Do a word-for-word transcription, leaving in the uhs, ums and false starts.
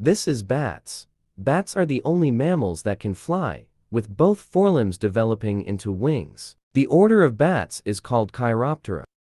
This is bats. Bats are the only mammals that can fly, with both forelimbs developing into wings. The order of bats is called Chiroptera.